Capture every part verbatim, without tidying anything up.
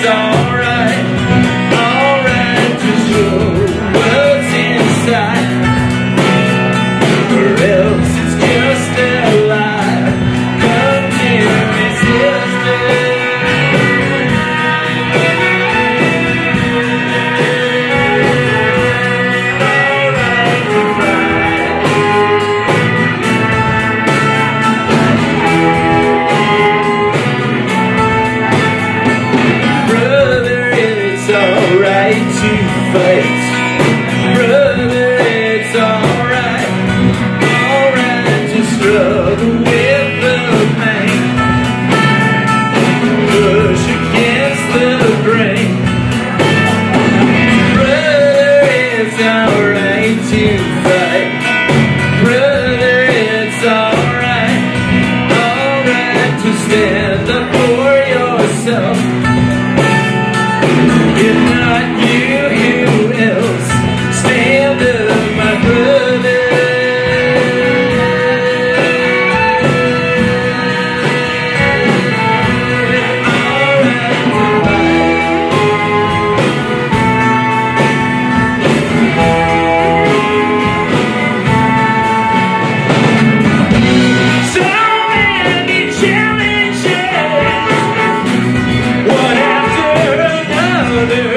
alright, alright to show what's inside, or else it's just a lie. Come here, my sister. Fight. Brother, it's alright, alright to struggle with the pain, push against the grain. Brother, it's alright to fight. Brother, it's alright, alright to stand up for yourself. If not you, else stand up, my brother. So many challenges, one after another.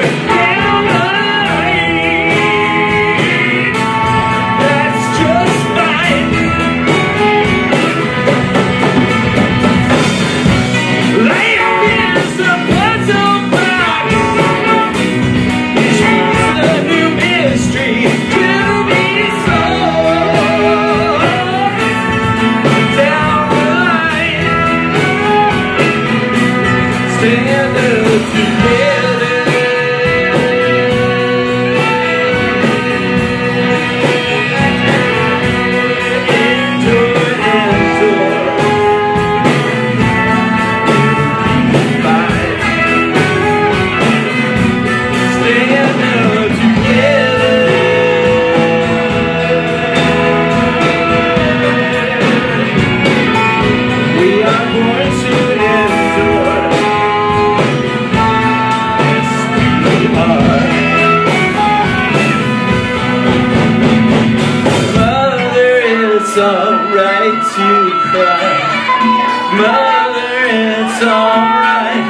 Alright to cry, mother, it's alright,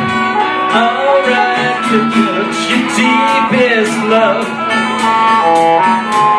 alright to touch your deepest love.